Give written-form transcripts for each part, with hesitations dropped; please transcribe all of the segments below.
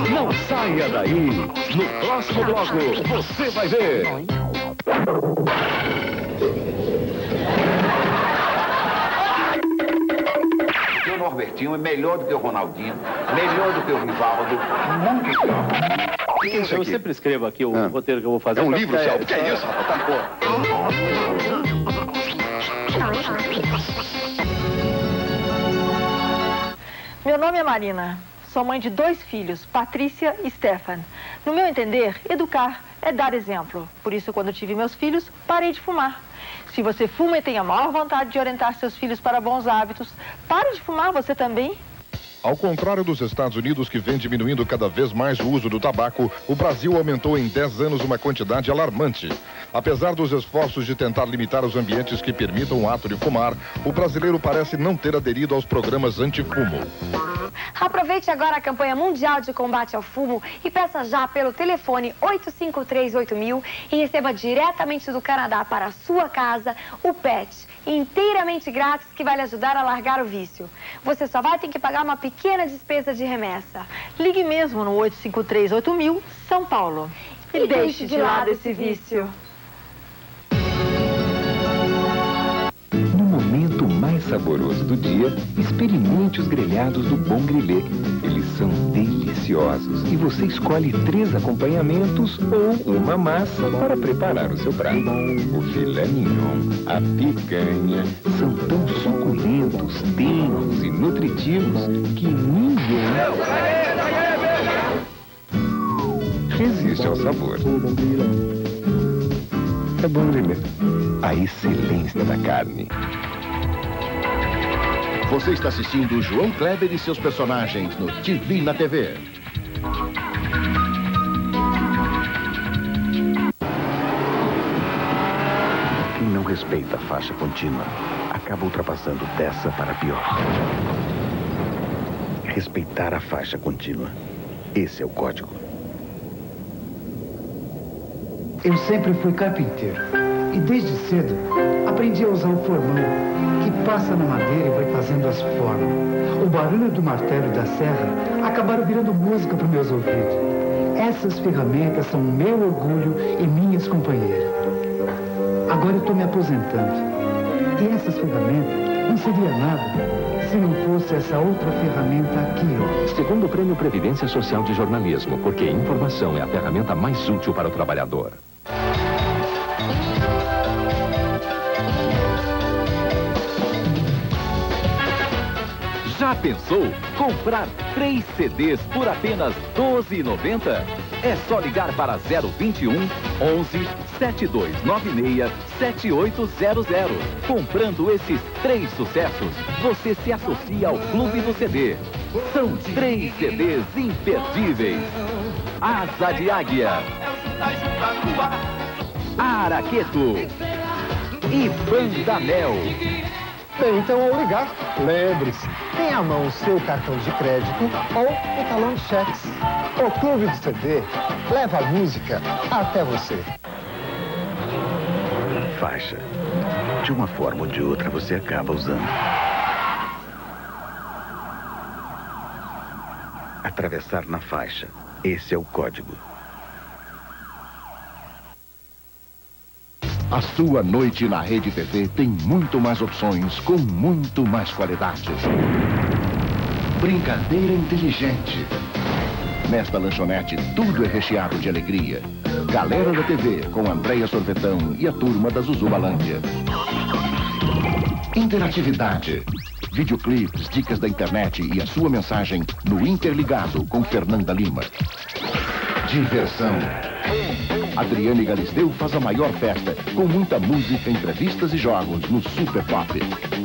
Não saia daí. No próximo bloco, você vai ver. O Norbertinho é melhor do que o Ronaldinho, melhor do que o Rivaldo, muito pior. O que é isso aqui? Eu sempre escrevo aqui o roteiro que eu vou fazer. É um livro, Celso? O que é isso, rapaz? Meu nome é Marina. Sou mãe de 2 filhos, Patrícia e Stefan. No meu entender, educar é dar exemplo. Por isso, quando tive meus filhos, parei de fumar. Se você fuma e tem a maior vontade de orientar seus filhos para bons hábitos, pare de fumar você também. Ao contrário dos Estados Unidos, que vem diminuindo cada vez mais o uso do tabaco, o Brasil aumentou em 10 anos uma quantidade alarmante. Apesar dos esforços de tentar limitar os ambientes que permitam o ato de fumar, o brasileiro parece não ter aderido aos programas anti-fumo. Aproveite agora a campanha mundial de combate ao fumo e peça já pelo telefone 853-8000 e receba diretamente do Canadá para a sua casa o PET, inteiramente grátis, que vai lhe ajudar a largar o vício. Você só vai ter que pagar uma pequena despesa de remessa. Ligue mesmo no 853-8000, São Paulo. E deixe de lado esse vício. No momento mais saboroso do dia, experimente os grelhados do Bom Grillé. Eles são deliciosos e você escolhe 3 acompanhamentos ou uma massa para preparar o seu prato. O filé mignon, a picanha, são tão suculentos, tenros e nutritivos que ninguém resiste ao sabor. É Bom Grillé, a excelência da carne. Você está assistindo João Kleber e seus personagens no TV na TV. Quem não respeita a faixa contínua acaba ultrapassando dessa para pior. Respeitar a faixa contínua. Esse é o código. Eu sempre fui carpinteiro e desde cedo aprendi a usar o formão, que passa na madeira e vai fazendo as formas. O barulho do martelo e da serra acabaram virando música para meus ouvidos. Essas ferramentas são meu orgulho e minhas companheiras. Agora eu estou me aposentando. E essas ferramentas não seria nada se não fosse essa outra ferramenta aqui, ó. Segundo o Prêmio Previdência Social de Jornalismo, porque a informação é a ferramenta mais útil para o trabalhador. Já pensou comprar 3 CDs por apenas R$ 12,90? É só ligar para 021 11 7296 7800. Comprando esses 3 sucessos, você se associa ao Clube do CD. São 3 CDs imperdíveis. Asa de Águia, Araqueto e Banda Mel. Bem, então ao ligar, lembre-se, tenha à mão o seu cartão de crédito ou o talão de cheques. O Clube do CD leva a música até você. Faixa. De uma forma ou de outra você acaba usando. Atravessar na faixa. Esse é o código. A sua noite na Rede TV tem muito mais opções, com muito mais qualidades. Brincadeira inteligente. Nesta lanchonete, tudo é recheado de alegria. Galera da TV, com Andréia Sorvetão e a turma da Zuzubalândia. Interatividade. Videoclipes, dicas da internet e a sua mensagem no Interligado com Fernanda Lima. Diversão. Adriane Galisteu faz a maior festa, com muita música, entrevistas e jogos no Super Pop.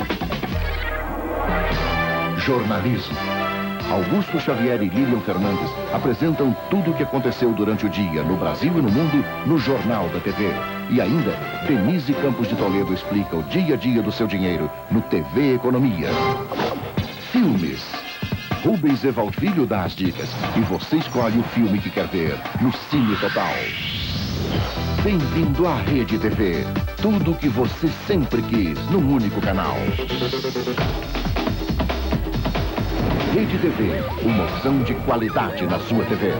Jornalismo. Augusto Xavier e Lilian Fernandes apresentam tudo o que aconteceu durante o dia, no Brasil e no mundo, no Jornal da TV. E ainda, Denise Campos de Toledo explica o dia a dia do seu dinheiro no TV Economia. Filmes. Rubens Evalfilho dá as dicas e você escolhe o filme que quer ver no Cine Total. Bem-vindo à Rede TV. Tudo o que você sempre quis num único canal. Rede TV, uma opção de qualidade na sua TV.